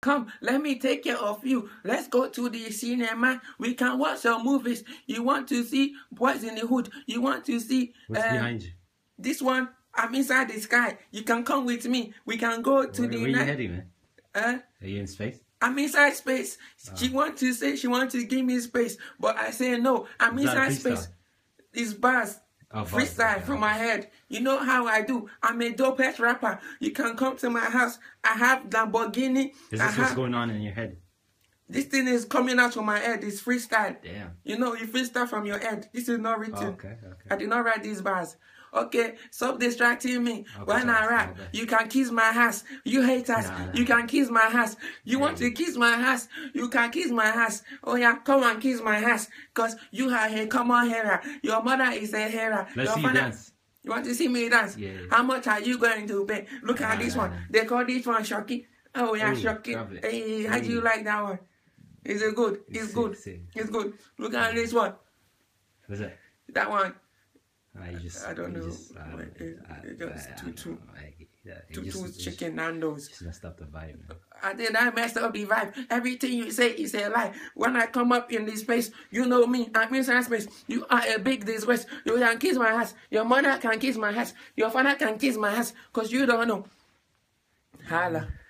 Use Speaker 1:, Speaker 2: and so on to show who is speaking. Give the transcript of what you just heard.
Speaker 1: Come, let me take care of you. Let's go to the cinema. We can watch some movies. You want to see Boys in the Hood? You want to see...
Speaker 2: What's behind you?
Speaker 1: This one, I'm inside the sky. You can come with me. We can go to
Speaker 2: Where
Speaker 1: the...
Speaker 2: are you heading, man? Are you in space?
Speaker 1: I'm inside space. She wants to give me space, but I say no. I'm inside space. It's bars. Freestyle from my head. You know how I do. I'm a dopest rapper. You can come to my house. I have Lamborghini.
Speaker 2: Is this what's going on in your head?
Speaker 1: This thing is coming out from my head. It's freestyle.
Speaker 2: Damn.
Speaker 1: You know, you freestyle from your head. This is not written.
Speaker 2: Okay.
Speaker 1: I did not write these bars. Okay, stop distracting me. When I rap, you can kiss my ass. You haters, you can kiss my ass. You want to kiss my ass? You can kiss my ass. Oh yeah, come and kiss my ass. Cause you are a common hera. Your mother is a hera.
Speaker 2: Let's see you dance.
Speaker 1: You want to see me dance?
Speaker 2: Yeah.
Speaker 1: How much are you going to pay? Look at this one. They call this one Shocky. Oh yeah, Shocky. Hey, how do you like that one? Is it good? It's good. It's good. Look at this one.
Speaker 2: What's that?
Speaker 1: That one.
Speaker 2: I
Speaker 1: don't know. Just chicken Nando's.
Speaker 2: Just messed up the vibe, man.
Speaker 1: I did not mess up the vibe. Everything you say is a lie. When I come up in this space, you know me. I'm inside space. You are a big disgrace. You can kiss my ass. Your mother can kiss my ass. Your father can kiss my ass. Cause you don't know. Holla.